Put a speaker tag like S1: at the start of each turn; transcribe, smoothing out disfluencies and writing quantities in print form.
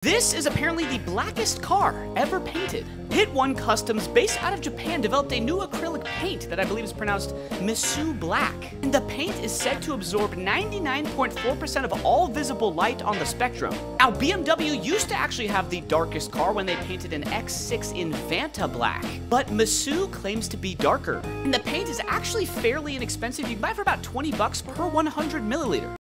S1: This is apparently the blackest car ever painted. Hit One Customs, based out of Japan, developed a new acrylic paint that I believe is pronounced Misu Black. And the paint is said to absorb 99.4% of all visible light on the spectrum. Now, BMW used to actually have the darkest car when they painted an X6 in Vanta Black, but Misu claims to be darker. And the paint is actually fairly inexpensive. You can buy it for about $20 per 100 milliliter.